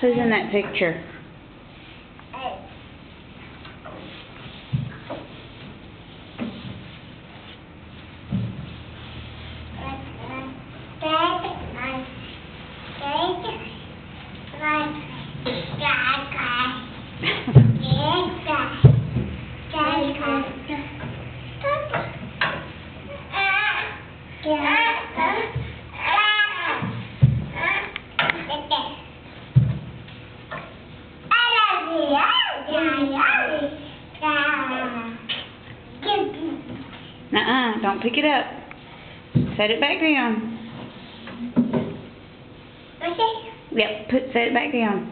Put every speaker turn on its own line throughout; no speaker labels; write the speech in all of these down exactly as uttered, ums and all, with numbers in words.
Who's in that picture? Uh-uh, don't pick it up. Set it back down.
Okay.
Yep, put set it back down.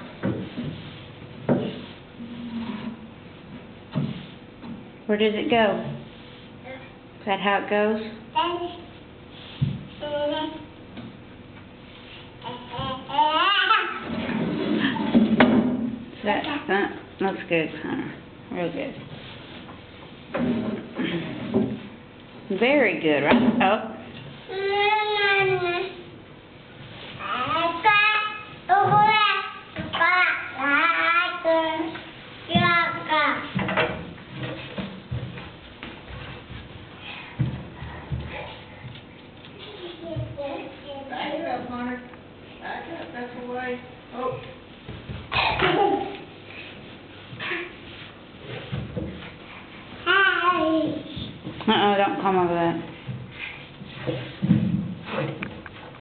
Where does it go? Is that how it goes? That, that looks good, huh? Real good. Very good, right? Oh.
Back it up, Hunter. Back up, that's the way. Oh.
Uh-oh, don't come over that.